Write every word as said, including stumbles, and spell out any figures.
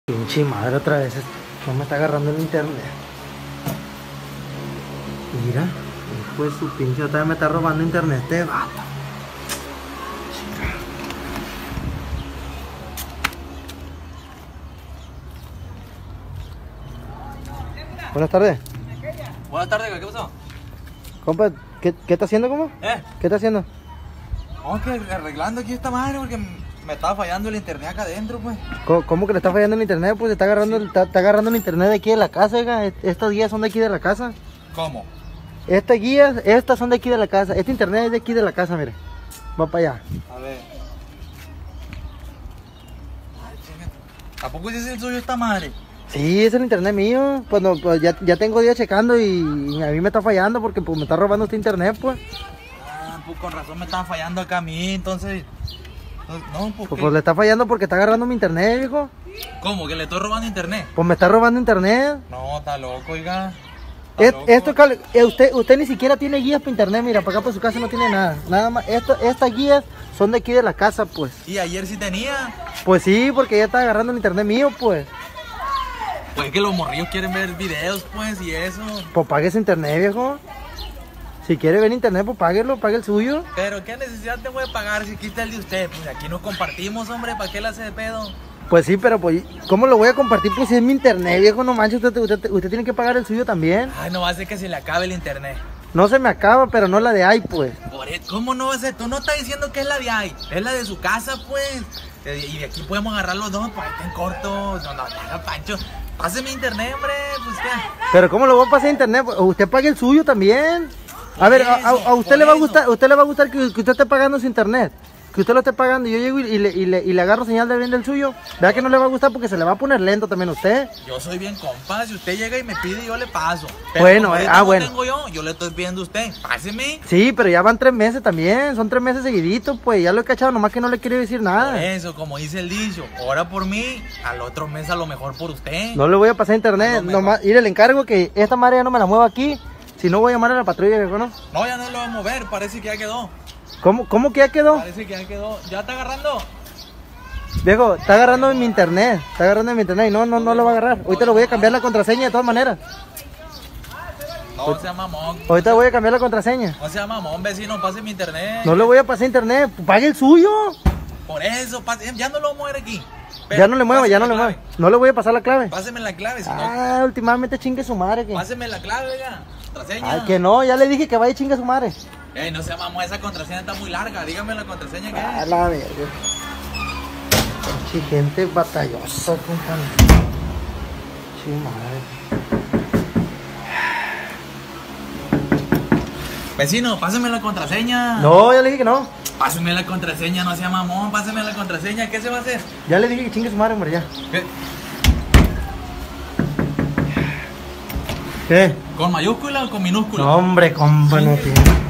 Pinche madre, otra vez no me está agarrando el internet. Mira, hijo de su pinche, otra vez me está robando internet este vato. Buenas tardes. Buenas tardes, ¿qué pasó? Compa, ¿qué, qué está haciendo, compa? ¿Eh? ¿Qué está haciendo? No, que arreglando aquí esta madre porque me estaba fallando el internet acá adentro, pues. ¿Cómo, cómo que le está fallando el internet? Pues está agarrando, sí. está, está agarrando el internet de aquí de la casa, oiga. Estas guías son de aquí de la casa. ¿Cómo? Estas guías, estas son de aquí de la casa. Este internet es de aquí de la casa, mire. Va para allá. A ver. ¿A poco ese es el suyo esta madre? Sí, es el internet mío. Pues, no, pues ya, ya tengo días checando y, y a mí me está fallando porque pues, me está robando este internet, pues. Ah, pues con razón me están fallando acá a mí, entonces... No, ¿por pues, qué? pues le está fallando porque está agarrando mi internet, viejo. ¿Cómo? ¿Que le estoy robando internet? Pues me está robando internet. No, está loco, oiga. Es, esto, eh, usted, usted ni siquiera tiene guías para internet, mira, para acá por su casa no tiene nada. Nada más, esto, estas guías son de aquí de la casa, pues. ¿Y ayer sí tenía? Pues sí, porque ya está agarrando el internet mío, pues. Pues que los morrillos quieren ver videos, pues, y eso. Pues pague ese internet, viejo. Si quiere ver internet, pues páguelo, pague el suyo. Pero qué necesidad te voy a pagar si aquí está el de usted. Pues aquí nos compartimos, hombre, ¿para qué le hace de pedo? Pues sí, pero pues, ¿cómo lo voy a compartir? Pues si es mi internet, viejo, no manches, usted, usted, usted tiene que pagar el suyo también. Ay, no va a ser que se le acabe el internet. No se me acaba, pero no la de ahí, pues. Por eso, ¿cómo no va a ser? Tú no estás diciendo que es la de ahí, es la de su casa, pues. Y de aquí podemos agarrar los dos, pues ahí está en corto. No, no, no, Pancho. Páseme internet, hombre, pues qué. Pero ¿cómo lo voy a pasar internet? Usted pague el suyo también. A ver, a, a, a usted le va a gustar, a usted le va a gustar que, que usted esté pagando su internet. Que usted lo esté pagando y yo llego y, y, le, y, le, y le agarro señal de bien del suyo. ¿Verdad que no le va a gustar? Porque se le va a poner lento también a usted. Yo soy bien compa, si usted llega y me pide yo le paso. Pero bueno, como eh, ah, no bueno. tengo yo, yo le estoy pidiendo a usted, páseme. Sí, pero ya van tres meses también, son tres meses seguiditos, pues ya lo he cachado, nomás que no le quiere decir nada. Por eso, como dice el dicho, ora por mí, al otro mes a lo mejor por usted. No le voy a pasar internet, nomás, mire, le encargo que esta madre ya no me la mueva aquí. Si no voy a llamar a la patrulla, viejo, ¿no? No, ya no lo va a mover, parece que ya quedó. ¿Cómo, cómo que ya quedó? Parece que ya quedó. ¿Ya está agarrando? Viejo, está agarrando en mi internet. Está agarrando en mi internet y no, no, no lo va a agarrar. Ahorita le voy a cambiar la contraseña de todas maneras. No sea mamón. Ahorita voy a cambiar la contraseña. No sea mamón, vecino, pase mi internet. No le voy a pasar internet, pague el suyo. Por eso, pase, ya no lo voy a mover aquí. Pero ya no le muevo, ya no le muevo. No le voy a pasar la clave. Páseme la clave, si no. Ah, últimamente chingue su madre. Que... Páseme la clave, oiga. Contraseña. Ay, que no, ya le dije que vaya y chingue su madre. Ey, no sea mamón, esa contraseña está muy larga. Dígame la contraseña que ah, es. La verga. Pinche gente batallosa, compadre. Sí, madre. Vecino, páseme la contraseña. No, ya le dije que no. Páseme la contraseña, no sea mamón, páseme la contraseña. ¿Qué se va a hacer? Ya le dije que chingue su madre, hombre, ya. ¿Qué? ¿Qué? ¿Con mayúscula o con minúscula? No, hombre, compa, no tiene.